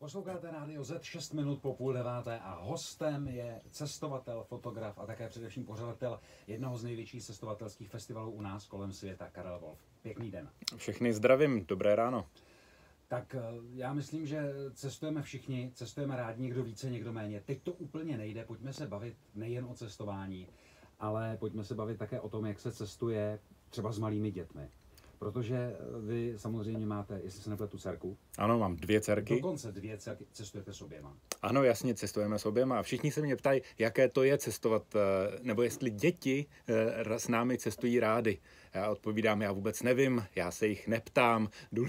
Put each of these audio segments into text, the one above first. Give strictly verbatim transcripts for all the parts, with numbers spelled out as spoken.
Posloucháte Rádio Z šest minut po půl deváté a hostem je cestovatel, fotograf a také především pořadatel jednoho z největších cestovatelských festivalů u nás kolem světa, Karel Wolf. Pěkný den. Všechny zdravím, dobré ráno. Tak já myslím, že cestujeme všichni, cestujeme rádi, někdo více, někdo méně. Teď to úplně nejde, pojďme se bavit nejen o cestování, ale pojďme se bavit také o tom, jak se cestuje třeba s malými dětmi. Protože vy samozřejmě máte, jestli se nepletu, dcerku. Ano, mám dvě dcerky. Dokonce dvě dcerky, cestujete s oběma. Ano, jasně, cestujeme s oběma. A všichni se mě ptají, jaké to je cestovat, nebo jestli děti s námi cestují rády. Já odpovídám, já vůbec nevím, já se jich neptám.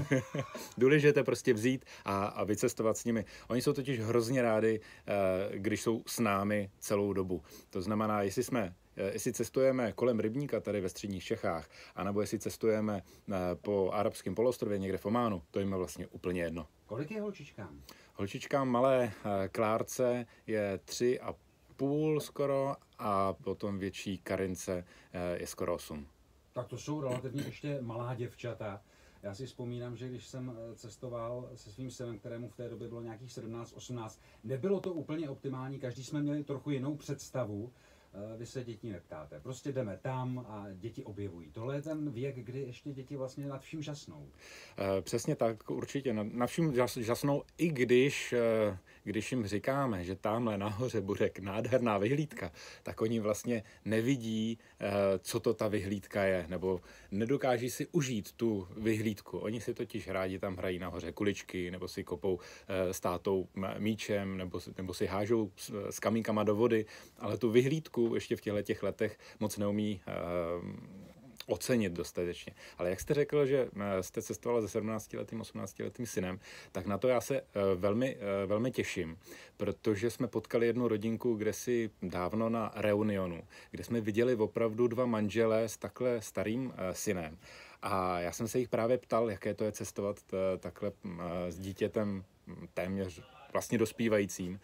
Důležité prostě vzít a, a vycestovat s nimi. Oni jsou totiž hrozně rádi, když jsou s námi celou dobu. To znamená, jestli jsme Jestli cestujeme kolem rybníka tady ve středních Čechách, anebo jestli cestujeme po arabském poloostrově někde v Ománu, to jim je vlastně úplně jedno. Kolik je holčičkám? Holčičkám malé Klárce je tři a půl skoro a potom větší Karince je skoro osm. Tak to jsou relativně ještě malá děvčata. Já si vzpomínám, že když jsem cestoval se svým synem, kterému v té době bylo nějakých sedmnáct osmnáct, nebylo to úplně optimální, každý jsme měli trochu jinou představu. Vy se dětí neptáte, prostě jdeme tam a děti objevují. Tohle je ten věk, kdy ještě děti vlastně nad vším žasnou. Přesně tak, určitě. Nad vším žasnou, i když, když jim říkáme, že tamhle nahoře bude nádherná vyhlídka, tak oni vlastně nevidí, co to ta vyhlídka je, nebo nedokáží si užít tu vyhlídku. Oni si totiž rádi tam hrají nahoře kuličky, nebo si kopou s tátou míčem, nebo, nebo si hážou s kamínkama do vody, ale tu vyhlídku ještě v těchto těch letech moc neumí uh, ocenit dostatečně. Ale jak jste řekl, že jste cestovala se sedmnáctiletým, osmnáctiletým synem, tak na to já se uh, velmi, uh, velmi těším, protože jsme potkali jednu rodinku, kde si dávno na reunionu, kde jsme viděli opravdu dva manželé s takhle starým uh, synem. A já jsem se jich právě ptal, jaké to je cestovat uh, takhle uh, s dítětem téměř vlastně dospívajícím.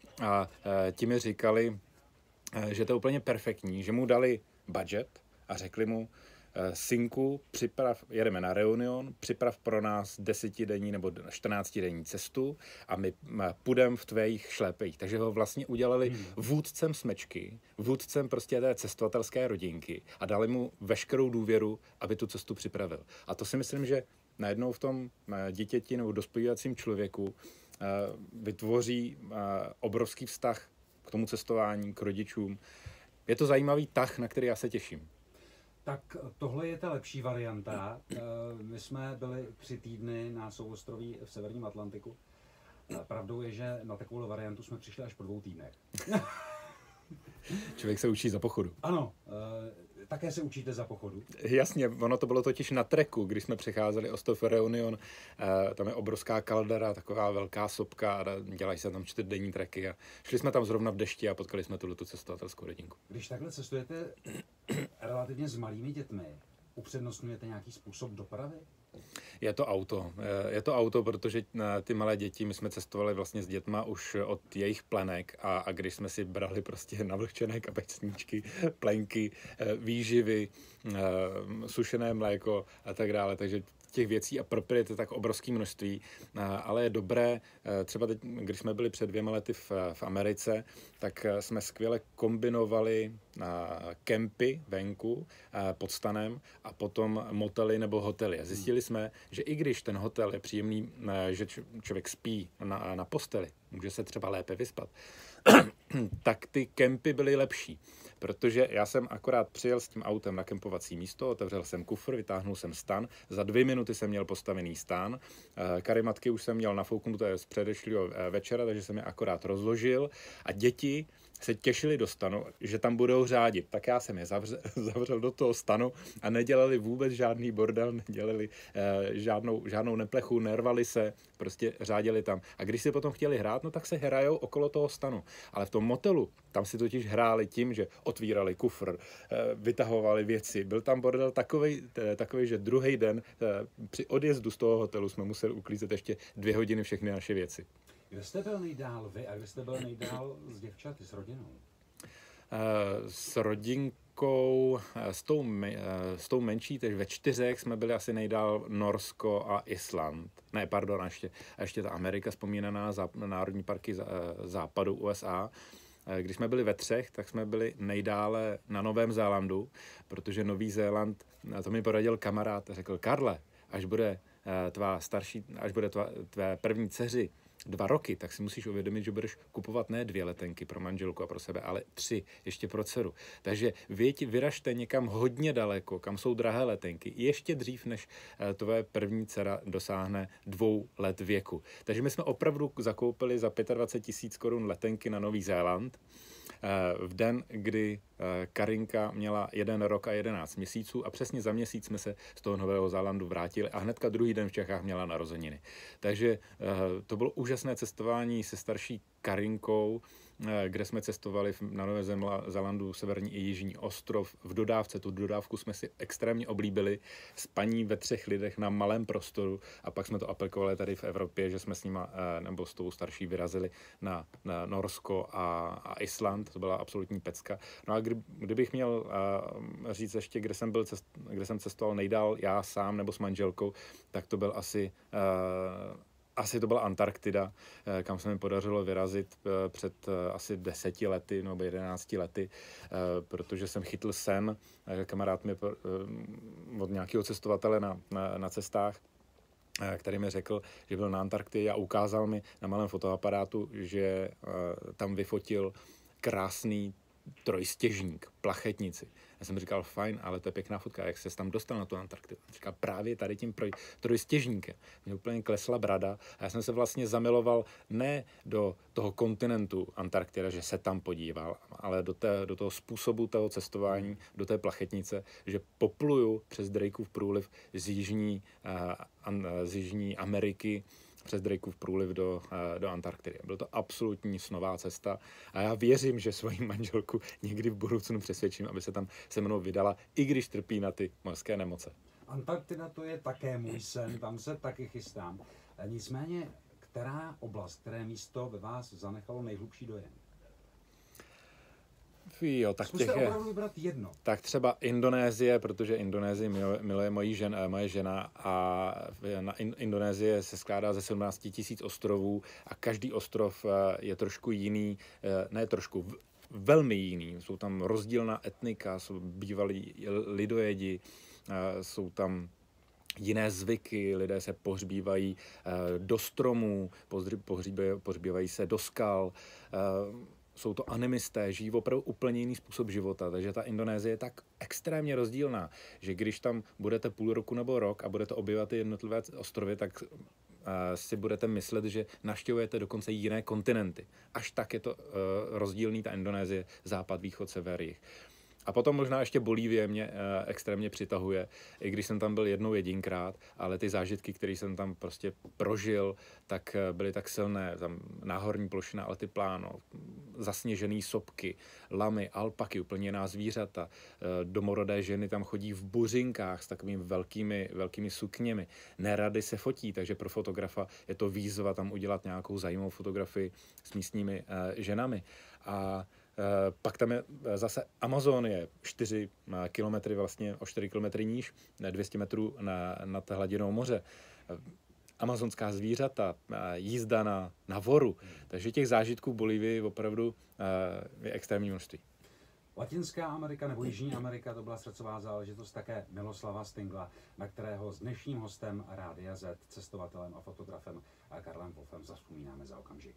A uh, ti mi říkali, že to je úplně perfektní, že mu dali budget a řekli mu, synku, připrav, jedeme na reunion, připrav pro nás desetidenní nebo čtrnáctidenní cestu a my půjdeme v tvých šlépejích. Takže ho vlastně udělali vůdcem smečky, vůdcem prostě té cestovatelské rodinky a dali mu veškerou důvěru, aby tu cestu připravil. A to si myslím, že najednou v tom dítěti nebo dospívacím člověku vytvoří obrovský vztah k tomu cestování, k rodičům. Je to zajímavý tah, na který já se těším. Tak tohle je ta lepší varianta. My jsme byli tři týdny na souostroví v severním Atlantiku. Pravdou je, že na takovou variantu jsme přišli až po dvou týdnech. Člověk se učí za pochodu. Ano, také se učíte za pochodu. Jasně, ono to bylo totiž na treku, když jsme přecházeli Ostrov Reunion, tam je obrovská kaldera, taková velká sopka a dělají se tam čtyřdenní treky a šli jsme tam zrovna v dešti a potkali jsme tuto cestovatelskou rodinku. Když takhle cestujete relativně s malými dětmi, upřednostňujete nějaký způsob dopravy? Je to auto. Je to auto, protože ty malé děti, my jsme cestovali vlastně s dětma už od jejich plenek a, a když jsme si brali prostě navlhčené kapesníčky, plenky, výživy, sušené mléko a tak dále, takže těch věcí a propriety tak obrovské množství, ale je dobré, třeba teď, když jsme byli před dvěma lety v, v Americe, tak jsme skvěle kombinovali kempy venku pod stanem a potom motely nebo hotely. A zjistili jsme, že i když ten hotel je příjemný, že člověk spí na, na posteli, může se třeba lépe vyspat, tak ty kempy byly lepší. Protože já jsem akorát přijel s tím autem na kempovací místo, otevřel jsem kufr, vytáhnul jsem stan, za dvě minuty jsem měl postavený stan, karimatky už jsem měl nafouknuté z předešlého večera, takže jsem je akorát rozložil a děti se těšili do stanu, že tam budou řádit. Tak já jsem je zavřel, zavřel do toho stanu a nedělali vůbec žádný bordel, nedělali eh, žádnou, žádnou neplechu, nervali se, prostě řádili tam. A když si potom chtěli hrát, no tak se hrajou okolo toho stanu. Ale v tom motelu, tam si totiž hráli tím, že otvírali kufr, eh, vytahovali věci. Byl tam bordel takovej, eh, takovej že druhý den eh, při odjezdu z toho hotelu jsme museli uklízet ještě dvě hodiny všechny naše věci. Kde jste byl nejdál vy a kde jste byl nejdál s děvčaty, s rodinou? S rodinkou, s tou, s tou menší, takže ve čtyřech jsme byli asi nejdál Norsko a Island. Ne, pardon, a ještě, a ještě ta Amerika, vzpomínaná záp- národní parky západu U S A. Když jsme byli ve třech, tak jsme byli nejdále na Novém Zélandu, protože Nový Zéland, to mi poradil kamarád, řekl: Karle, až bude tvá starší, až bude tvá, tvé první dceři dva roky, tak si musíš uvědomit, že budeš kupovat ne dvě letenky pro manželku a pro sebe, ale tři, ještě pro dceru. Takže věď, vyražte někam hodně daleko, kam jsou drahé letenky, ještě dřív, než tvoje první dcera dosáhne dvou let věku. Takže my jsme opravdu zakoupili za dvacet pět tisíc korun letenky na Nový Zéland v den, kdy Karinka měla jeden rok a jedenáct měsíců a přesně za měsíc jsme se z toho Nového Zélandu vrátili a hnedka druhý den v Čechách měla narozeniny. Takže to bylo úžasné cestování se starší Karinkou, kde jsme cestovali na Novém Zélandu, severní i jižní ostrov v dodávce. Tu dodávku jsme si extrémně oblíbili, spaní ve třech lidech na malém prostoru a pak jsme to aplikovali tady v Evropě, že jsme s nima nebo s tou starší vyrazili na, na Norsko a, a Island. To byla absolutní pecka. No a kdy, kdybych měl uh, říct ještě, kde jsem, byl cest, kde jsem cestoval nejdál já sám nebo s manželkou, tak to byl asi... Uh, Asi to byla Antarktida, kam se mi podařilo vyrazit před asi deseti lety nebo jedenácti lety, protože jsem chytl sen, kamarád mi od nějakého cestovatele na, na, na cestách, který mi řekl, že byl na Antarktidě a ukázal mi na malém fotoaparátu, že tam vyfotil krásný trojstěžník, plachetnici. Já jsem říkal, fajn, ale to je pěkná fotka, jak se tam dostal na tu Antarktidu. Říkal, právě tady tím trojstěžníkem. Mě úplně klesla brada a já jsem se vlastně zamiloval ne do toho kontinentu Antarktida, že se tam podíval, ale do, té, do toho způsobu toho cestování, do té plachetnice, že popluju přes Drakeův průliv z jižní, uh, z jižní Ameriky přes Drakeův průliv do, do Antarktidy. Byla to absolutní snová cesta a já věřím, že svoji manželku někdy v budoucnu přesvědčím, aby se tam se mnou vydala, i když trpí na ty mořské nemoce. Antarktida to je také můj sen, tam se taky chystám. Nicméně, která oblast, které místo ve vás zanechalo nejhlubší dojem? Jo, tak Zkuste těch je, opravdu vybrat jedno. Tak třeba Indonésie, protože Indonésii miluje, miluje mojí žen, moje žena a na Indonésie se skládá ze sedmnáct tisíc ostrovů a každý ostrov je trošku jiný, ne trošku, velmi jiný. Jsou tam rozdílná etnika, jsou bývalí lidojedi, jsou tam jiné zvyky, lidé se pohřbívají do stromů, pohřbívají se do skal, jsou to animisté, žijí opravdu úplně jiný způsob života, takže ta Indonésie je tak extrémně rozdílná, že když tam budete půl roku nebo rok a budete objevat ty jednotlivé ostrovy, tak uh, si budete myslet, že navštěvujete dokonce jiné kontinenty. Až tak je to uh, rozdílný ta Indonésie, západ, východ, sever, jih. A potom možná ještě Bolívie mě e, extrémně přitahuje, i když jsem tam byl jednou jedinkrát, ale ty zážitky, které jsem tam prostě prožil, tak e, byly tak silné. Tam náhorní plošina Altiplano, zasněžený sopky, lamy, alpaky, úplně jiná zvířata. E, domorodé ženy tam chodí v buřinkách s takovými velkými, velkými sukněmi. Nerady se fotí, takže pro fotografa je to výzva tam udělat nějakou zajímavou fotografii s místními e, ženami. A Uh, pak tam je zase Amazonie, čtyři kilometry, vlastně o čtyři kilometry níž, dvě stě metrů na, nad hladinou moře. Uh, amazonská zvířata, uh, jízda na, na voru. Takže těch zážitků v Bolívii opravdu uh, je extrémní množství. Latinská Amerika nebo Jižní Amerika, to byla srdcová záležitost také Miloslava Stingla, na kterého s dnešním hostem Rádia Z, cestovatelem a fotografem Karlem Wolfem zavzpomínáme za okamžik.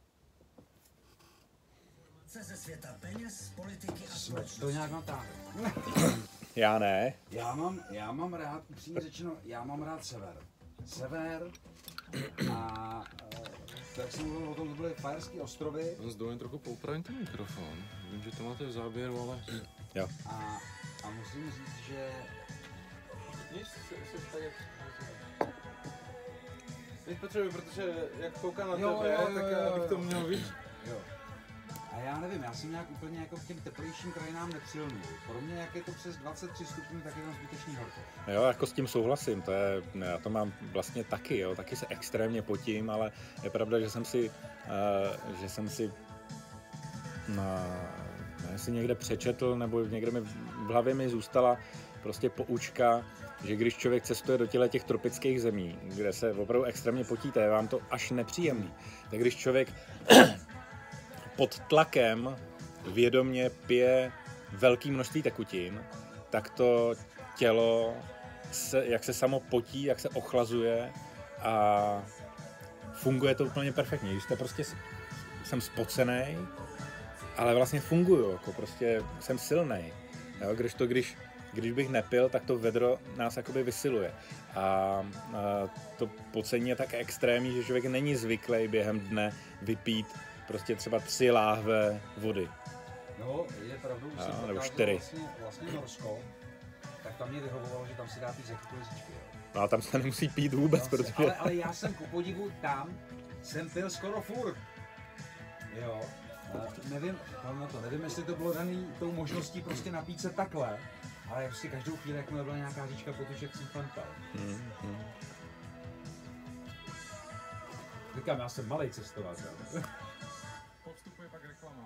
Ze světa peněz, politiky a společnosti. To nějak natáhne. Já ne. Já mám, já mám rád, upřímně řečeno, já mám rád sever. Sever a tak jsem mluvil o tom, to byly Fajerské ostrovy. S dovolím trochu poupravím ten mikrofon. Vím, že to máte v záběru, ale... Jo. A, a musím říct, že... Nic, jsi tak jak... Teď potřebuji, protože jak koukám na Jo, tebe, jo, jo, tak jo, jo. abych to měl víc. Jo. A já nevím, já jsem nějak úplně jako k těm teplejším krajinám nepřilnul. Pro mě, jak je to přes dvacet tři stupňů, tak je tam zbytečný horko. Jo, jako s tím souhlasím, to je, já to mám vlastně taky, jo, taky se extrémně potím, ale je pravda, že jsem si, uh, že jsem si na Já si někde přečetl, nebo někde mi v hlavě mi zůstala prostě poučka, že když člověk cestuje do těle těch tropických zemí, kde se opravdu extrémně potíte, je vám to až nepříjemný, tak když člověk pod tlakem vědomě pije velké množství tekutin, tak to tělo, se, jak se samo potí, jak se ochlazuje a funguje to úplně perfektně. Když jste prostě, jsem spocený, ale vlastně funguju, jako prostě jsem silnej. Jo, když to, když, když bych nepil, tak to vedro nás jakoby vysiluje. A, a to pocení je tak extrémní, že člověk není zvyklý během dne vypít prostě třeba tři láhve vody. No, je pravdou, že jsem nebo čtyři. Vlastně, vlastně Norsko, tak tam mě vyhovovalo, že tam si dá pít z jakýkoliv říčky. No a tam se nemusí pít vůbec, Vlastně, protože... ale, ale já jsem ku podivu tam, jsem pil skoro furt. Jo, a nevím, na to, nevím, jestli to bylo daný tou možností prostě napít se takhle, ale prostě každou chvíli, jakmile byla nějaká říčka potušek, jsem fantal. Hmm, hmm. Říkám, já jsem malej cestovatel. Po vstupu je pak reklama.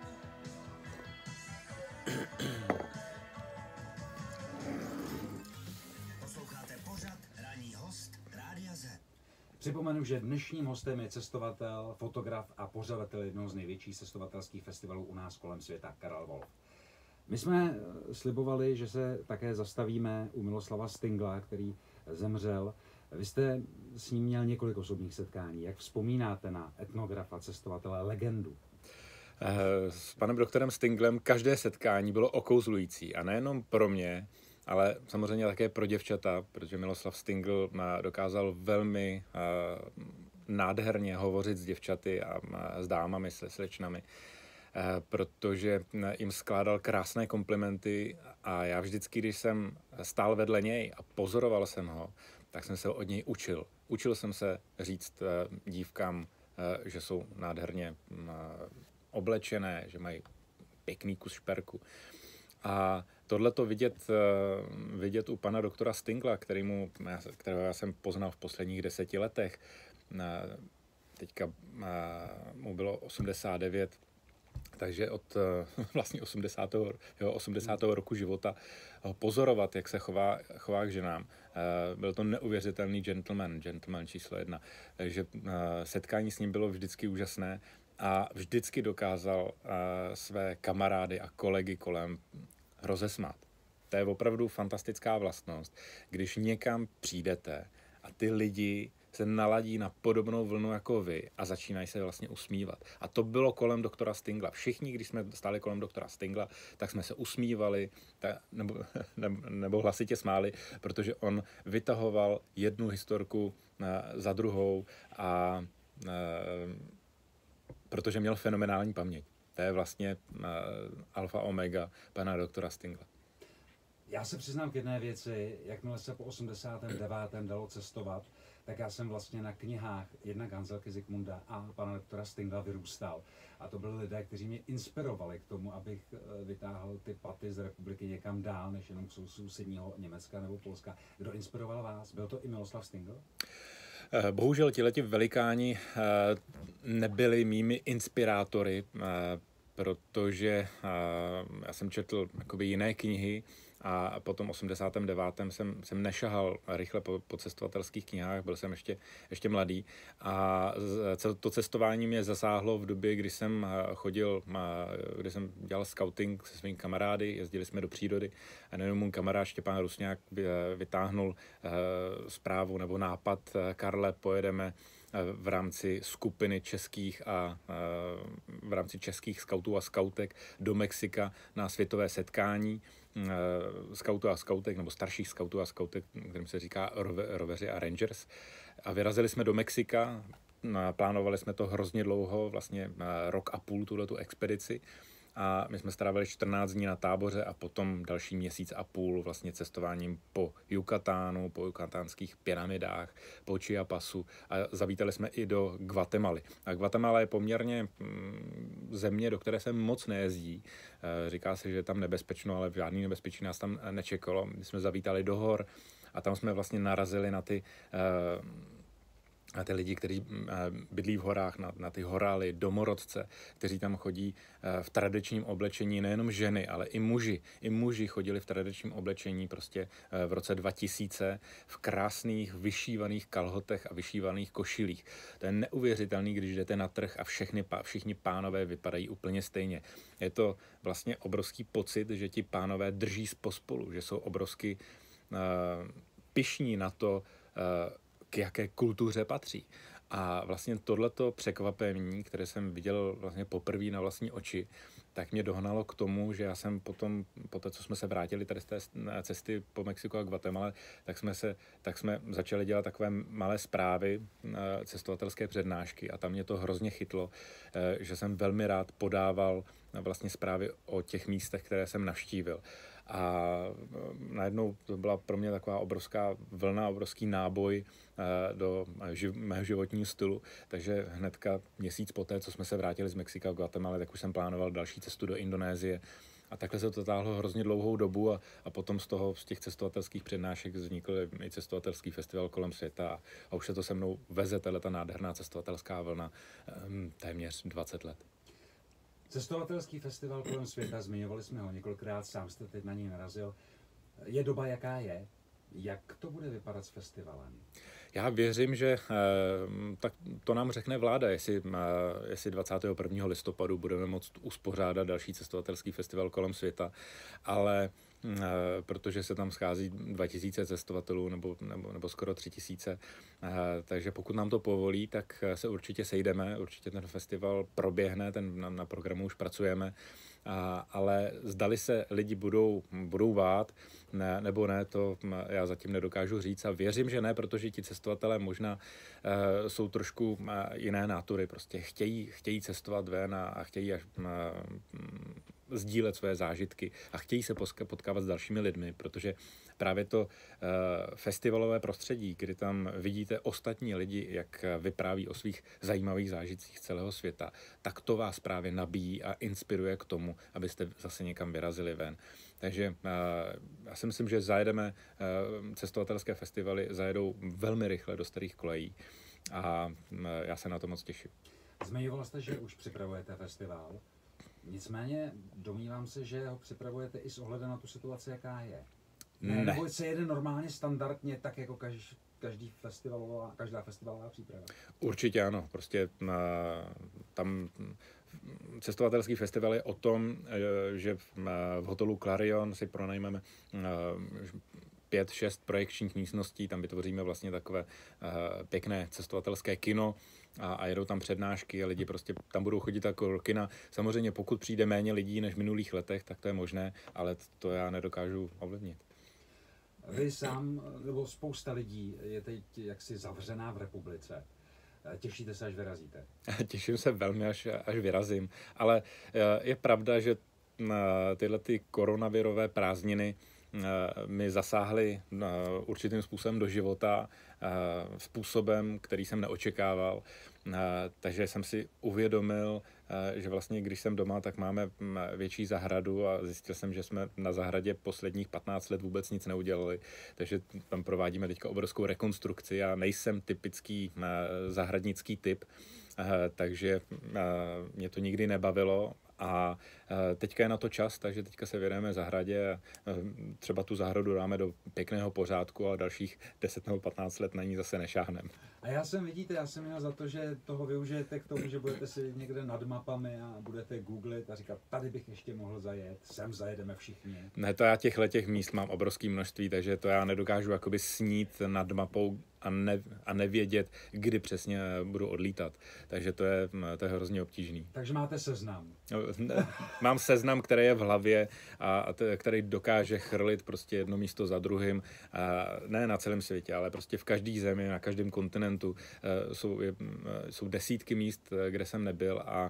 Posloucháte pořad Ranní host Rádia Z. Připomenu, že dnešním hostem je cestovatel, fotograf a pořadatel jednoho z největších cestovatelských festivalů u nás kolem světa, Karel Wolf. My jsme slibovali, že se také zastavíme u Miloslava Stingla, který zemřel. Vy jste s ním měl několik osobních setkání. Jak vzpomínáte na etnografa, cestovatele, legendu? S panem doktorem Stinglem každé setkání bylo okouzlující. A nejenom pro mě, ale samozřejmě také pro děvčata, protože Miloslav Stingl dokázal velmi nádherně hovořit s děvčaty a s dámami, se slečnami, protože jim skládal krásné komplimenty a já vždycky, když jsem stál vedle něj a pozoroval jsem ho, tak jsem se od něj učil. Učil jsem se říct dívkám, že jsou nádherně oblečené, že mají pěkný kus šperku. A tohleto vidět, vidět u pana doktora Stingla, kterýmu, kterého já jsem poznal v posledních deseti letech, teďka mu bylo osmdesát devět, takže od vlastně osmdesátého jeho osmdesátého roku života ho pozorovat, jak se chová, chová k ženám. Byl to neuvěřitelný gentleman, gentleman číslo jedna. Takže setkání s ním bylo vždycky úžasné a vždycky dokázal své kamarády a kolegy kolem rozesmát. To je opravdu fantastická vlastnost, když někam přijdete a ty lidi se naladí na podobnou vlnu jako vy a začínají se vlastně usmívat. A to bylo kolem doktora Stingla. Všichni, když jsme stáli kolem doktora Stingla, tak jsme se usmívali ta, nebo, nebo, nebo hlasitě smáli, protože on vytahoval jednu historku za druhou a protože měl fenomenální paměť. To je vlastně alfa omega pana doktora Stingla. Já se přiznám k jedné věci, jakmile se po osmdesátém devátém dalo cestovat, tak já jsem vlastně na knihách jednak Hanzelky Zikmunda a pana doktora Stingla vyrůstal. A to byli lidé, kteří mě inspirovali k tomu, abych vytáhl ty paty z republiky někam dál, než jenom z sousedního Německa nebo Polska. Kdo inspiroval vás? Byl to i Miloslav Stingl? Bohužel tihleti velikáni nebyli mými inspirátory, protože já jsem četl jakoby jiné knihy a potom osmdesátém devátém jsem, jsem nešahal rychle po, po cestovatelských knihách, byl jsem ještě, ještě mladý a to cestování mě zasáhlo v době, kdy jsem chodil, kdy jsem dělal scouting se svými kamarády, jezdili jsme do přírody a nejenom můj kamarád Štěpán Rusňák vytáhnul zprávu nebo nápad: Karle, pojedeme v rámci skupiny českých a v rámci českých skautů a skautek do Mexika na světové setkání skautů a skautek, nebo starších skautů a skautek, kterým se říká roveři a rangers. A vyrazili jsme do Mexika, plánovali jsme to hrozně dlouho, vlastně rok a půl, tuhletu expedici. A my jsme strávili čtrnáct dní na táboře a potom další měsíc a půl vlastně cestováním po Yucatánu, po yukatánských pyramidách, po Chiapasu a zavítali jsme i do Guatemaly. A Guatemala je poměrně mm, země, do které se moc nejezdí. E, říká se, že je tam nebezpečno, ale žádný nebezpečí nás tam nečekalo. My jsme zavítali do hor a tam jsme vlastně narazili na ty e, a ty lidi, kteří bydlí v horách, na, na ty horály, domorodce, kteří tam chodí v tradičním oblečení, nejenom ženy, ale i muži. I muži chodili v tradičním oblečení prostě v roce dva tisíce v krásných vyšívaných kalhotech a vyšívaných košilích. To je neuvěřitelný, když jdete na trh a všechny, všichni pánové vypadají úplně stejně. Je to vlastně obrovský pocit, že ti pánové drží pospolu, že jsou obrovsky uh, pyšní na to, uh, k jaké kultuře patří. A vlastně tohleto překvapení, které jsem viděl vlastně poprvé na vlastní oči, tak mě dohnalo k tomu, že já jsem potom, po té, co jsme se vrátili tady z té cesty po Mexiku a Guatemala, tak jsme, se, tak jsme začali dělat takové malé zprávy, cestovatelské přednášky a tam mě to hrozně chytlo, že jsem velmi rád podával vlastně zprávy o těch místech, které jsem navštívil. A najednou to byla pro mě taková obrovská vlna, obrovský náboj do mého životního stylu. Takže hnedka měsíc poté, co jsme se vrátili z Mexika a Guatemala, tak už jsem plánoval další cestu do Indonésie. A takhle se to táhlo hrozně dlouhou dobu a, a potom z toho, z těch cestovatelských přednášek vznikl i cestovatelský festival kolem světa a, a už se to se mnou veze tato nádherná cestovatelská vlna um, téměř dvacet let. Cestovatelský festival kolem světa, zmiňovali jsme ho několikrát, sám jste teď na něj narazil. Je doba, jaká je? Jak to bude vypadat s festivalem? Já věřím, že eh, tak to nám řekne vláda, jestli, eh, jestli dvacátého prvního listopadu budeme moct uspořádat další cestovatelský festival kolem světa, ale eh, protože se tam schází dva tisíce cestovatelů nebo, nebo, nebo skoro tři tisíce, eh, takže pokud nám to povolí, tak se určitě sejdeme, určitě ten festival proběhne, ten na, na programu už pracujeme, a, ale zdali se lidi budou, budou vát, ne, nebo ne, to já zatím nedokážu říct a věřím, že ne, protože ti cestovatelé možná uh, jsou trošku uh, jiné nátury, prostě chtějí, chtějí cestovat ven a, a chtějí až, uh, sdílet své zážitky a chtějí se potkávat s dalšími lidmi, protože právě to uh, festivalové prostředí, kdy tam vidíte ostatní lidi, jak vypráví o svých zajímavých zážitcích z celého světa, tak to vás právě nabíjí a inspiruje k tomu, abyste zase někam vyrazili ven. Takže uh, já si myslím, že zajedeme, uh, cestovatelské festivaly zajedou velmi rychle do starých kolejí a uh, já se na to moc těším. Zmiňoval jste, že už připravujete festival. Nicméně domnívám se, že ho připravujete i s ohledem na tu situaci, jaká je. Ne, ne. Nebo se jede normálně standardně, tak jako každý, každý festivalová, každá festivalová příprava. Určitě ano, prostě tam cestovatelský festival je o tom, že v hotelu Clarion si pronajmeme pět, šest projekčních místností, tam vytvoříme vlastně takové pěkné cestovatelské kino, a, a jedou tam přednášky a lidi prostě tam budou chodit jako do kina. Samozřejmě pokud přijde méně lidí než v minulých letech, tak to je možné, ale to já nedokážu ovlivnit. Vy sám, nebo spousta lidí je teď jaksi zavřená v republice. Těšíte se, až vyrazíte? Těším se velmi, až, až vyrazím, ale je pravda, že tyhle ty koronavirové prázdniny mi zasáhly určitým způsobem do života, způsobem, který jsem neočekával. Takže jsem si uvědomil, že vlastně, když jsem doma, tak máme větší zahradu a zjistil jsem, že jsme na zahradě posledních patnáct let vůbec nic neudělali. Takže tam provádíme teďka obrovskou rekonstrukci. Já nejsem typický zahradnický typ, takže mě to nikdy nebavilo. A teďka je na to čas, takže teďka se věnujeme zahradě a třeba tu zahradu dáme do pěkného pořádku a dalších deset nebo patnáct let na ní zase nešáhneme. A já jsem, vidíte, já jsem měl za to, že toho využijete k tomu, že budete si někde nad mapami a budete googlit a říkat, tady bych ještě mohl zajet, sem zajedeme všichni. Ne, to já těchhle těch míst mám obrovské množství, takže to já nedokážu jakoby snít nad mapou a, ne, a nevědět, kdy přesně budu odlítat. Takže to je, to je hrozně obtížný. Takže máte seznam. Mám seznam, který je v hlavě a, a t, který dokáže chrlit prostě jedno místo za druhým. A ne na celém světě, ale prostě v každé zemi, na každém kontinentu jsou, je, jsou desítky míst, kde jsem nebyl a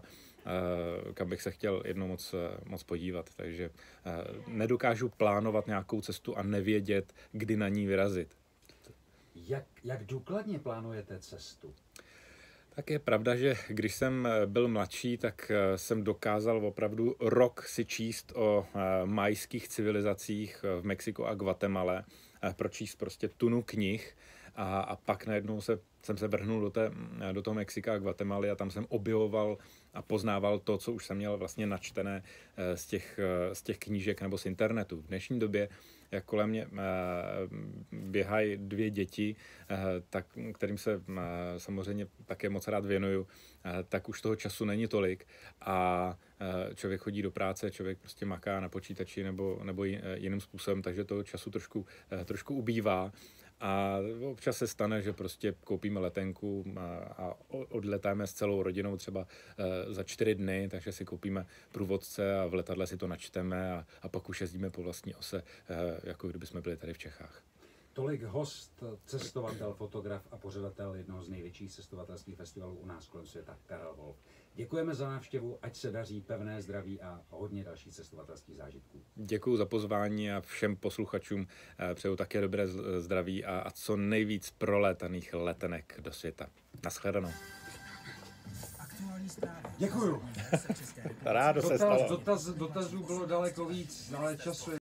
kam bych se chtěl jednou moc, moc podívat. Takže nedokážu plánovat nějakou cestu a nevědět, kdy na ní vyrazit. Jak, jak důkladně plánujete cestu? Tak je pravda, že když jsem byl mladší, tak jsem dokázal opravdu rok si číst o majských civilizacích v Mexiku a Guatemale, pročíst prostě tunu knih A, a pak najednou se, jsem se vrhnul do, té, do toho Mexika a Guatemaly a tam jsem objevoval a poznával to, co už jsem měl vlastně načtené z těch, z těch knížek nebo z internetu. V dnešní době, jak kolem mě běhají dvě děti, tak, kterým se samozřejmě také moc rád věnuju, tak už toho času není tolik a člověk chodí do práce, člověk prostě maká na počítači nebo, nebo jiným způsobem, takže toho času trošku, trošku ubývá. A občas se stane, že prostě koupíme letenku a odletáme s celou rodinou třeba za čtyři dny, takže si koupíme průvodce a v letadle si to načteme a, a pak už jezdíme po vlastní ose, jako kdyby jsme byli tady v Čechách. Tolik host, cestovatel, fotograf a pořadatel jednoho z největších cestovatelských festivalů u nás kolem světa, Karel Wolf. Děkujeme za návštěvu, ať se daří, pevné zdraví a hodně dalších cestovatelských zážitků. Děkuji za pozvání a všem posluchačům přeju také dobré zdraví a, a co nejvíc prolétaných letenek do světa. Naschledanou. Děkuju. Rádo se Dotaz, stalo. dotaz, dotazů bylo daleko víc, ale času je